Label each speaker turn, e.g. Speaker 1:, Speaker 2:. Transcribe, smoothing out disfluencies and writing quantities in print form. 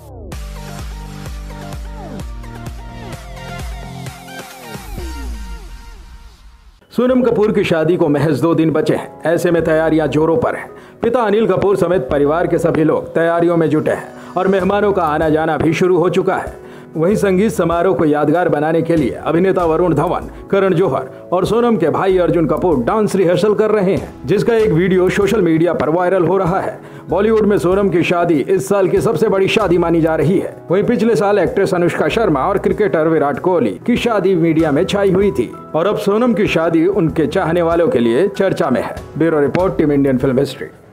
Speaker 1: सोनम कपूर की शादी को महज 2 दिन बचे हैं। ऐसे में तैयारियां जोरों पर हैं। पिता अनिल कपूर समेत परिवार के सभी लोग तैयारियों में जुटे हैं और मेहमानों का आना जाना भी शुरू हो चुका है। वहीं संगीत समारोह को यादगार बनाने के लिए अभिनेता वरुण धवन, करण जौहर और सोनम के भाई अर्जुन कपूर डांस रिहर्सल कर रहे हैं, जिसका एक वीडियो सोशल मीडिया पर वायरल हो रहा है। बॉलीवुड में सोनम की शादी इस साल की सबसे बड़ी शादी मानी जा रही है। वहीं पिछले साल एक्ट्रेस अनुष्का शर्मा और क्रिकेटर विराट कोहली की शादी मीडिया में छाई हुई थी और अब सोनम की शादी उनके चाहने वालों के लिए चर्चा में है। Bureau report, team Indian film history.